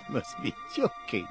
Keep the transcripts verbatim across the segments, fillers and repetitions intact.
must be joking.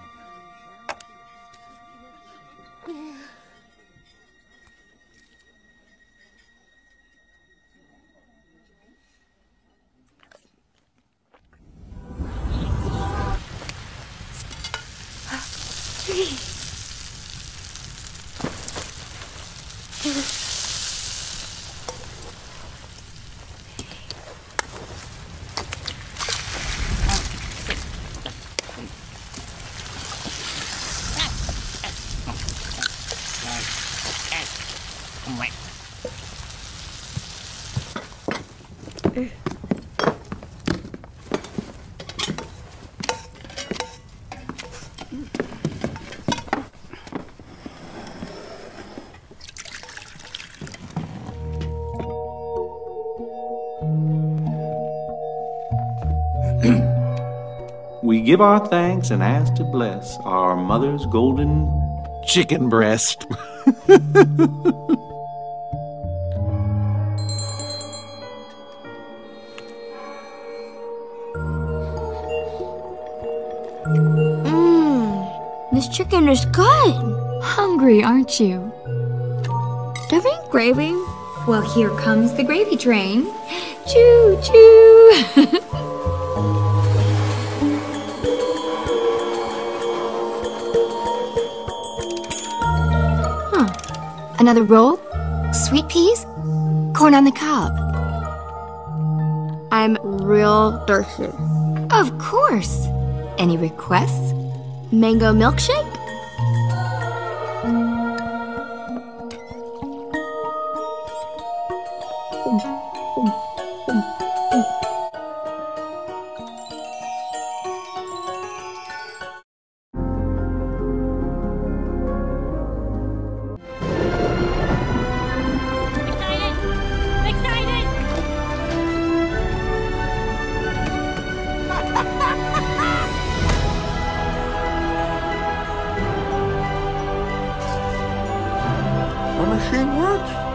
We give our thanks and ask to bless our mother's golden chicken breast. Mmm, this chicken is good. Hungry, aren't you? Do you have any gravy? Well, here comes the gravy train. Choo choo! Another roll? Sweet peas? Corn on the cob? I'm real thirsty. Of course. Any requests? Mango milkshake? The machine works?